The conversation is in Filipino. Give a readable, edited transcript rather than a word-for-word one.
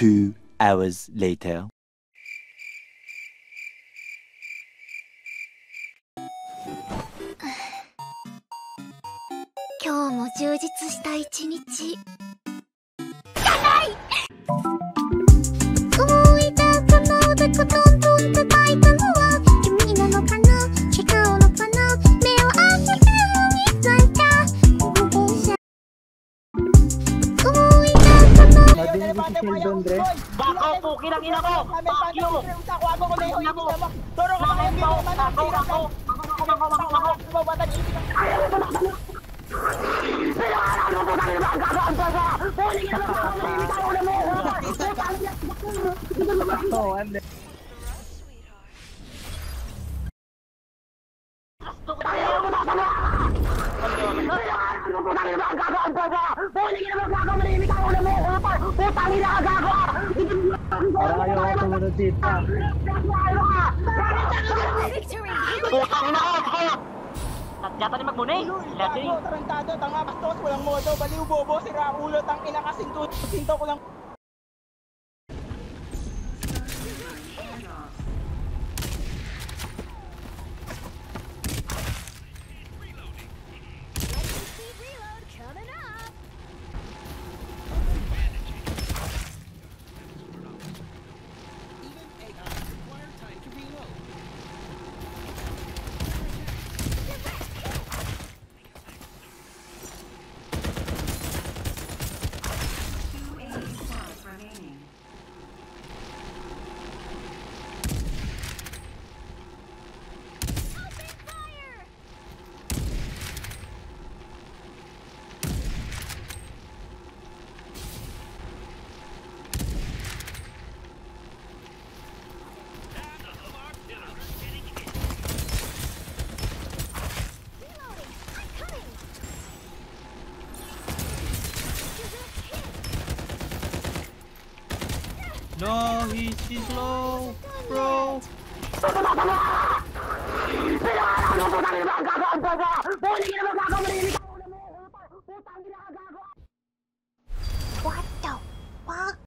2 hours later. 今日も充実した一日。動いたこのでコトントン叩いたのは君なのかな、違うのかな、目を開けたのになんか動いたこの Bako, pukin ang ina ko! Fuck you! Turo ka mga hindi mo naman Para kayo ako tumunod dito. Putang ina ko! Yata ni magbunay! Gago, tarantado, tanga, bastos, walang modo, baliw, bobo, sira ulo, tang ina ka, sinto ko lang. No, he's low, bro. What the fuck?